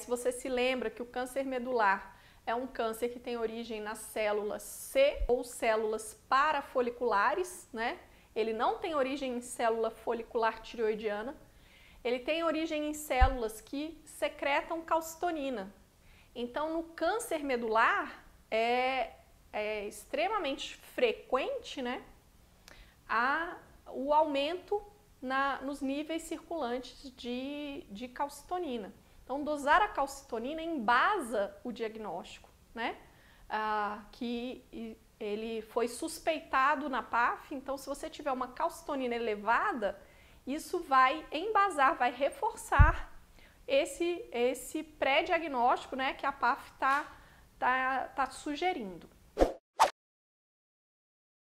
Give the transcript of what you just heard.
se você se lembra que o câncer medular é um câncer que tem origem nas células C ou células parafoliculares, né? Ele não tem origem em célula folicular tireoidiana, ele tem origem em células que secretam calcitonina. Então, no câncer medular é extremamente frequente, né, o aumento nos níveis circulantes de calcitonina. Então, dosar a calcitonina embasa o diagnóstico, né? Que ele foi suspeitado na PAF, então se você tiver uma calcitonina elevada, isso vai embasar, vai reforçar esse pré-diagnóstico, né, que a PAF tá sugerindo.